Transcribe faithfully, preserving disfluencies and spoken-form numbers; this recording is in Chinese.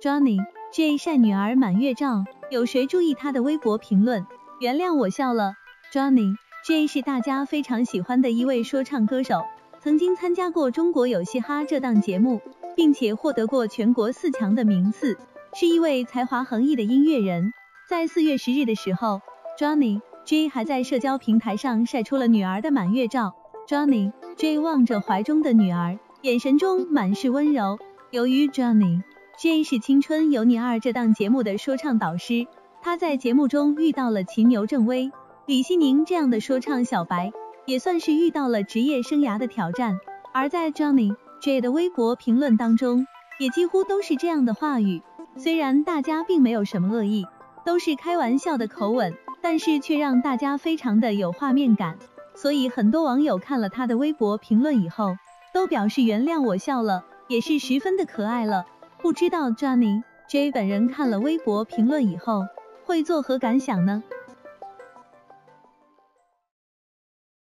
Johnny J 晒女儿满月照，有谁注意他的微博评论？原谅我笑了。Johnny J 是大家非常喜欢的一位说唱歌手，曾经参加过中国有嘻哈这档节目，并且获得过全国四强的名次，是一位才华横溢的音乐人。在四月十日的时候 ，Johnny J 还在社交平台上晒出了女儿的满月照。Johnny J 望着怀中的女儿，眼神中满是温柔。由于 Johnny J 是《青春有你二》这档节目的说唱导师，他在节目中遇到了秦牛正威、李熙宁这样的说唱小白，也算是遇到了职业生涯的挑战。而在 Johnny J 的微博评论当中，也几乎都是这样的话语。虽然大家并没有什么恶意，都是开玩笑的口吻，但是却让大家非常的有画面感。所以很多网友看了他的微博评论以后，都表示原谅我笑了，也是十分的可爱了。不知道 Johnny J 本人看了微博评论以后，会作何感想呢？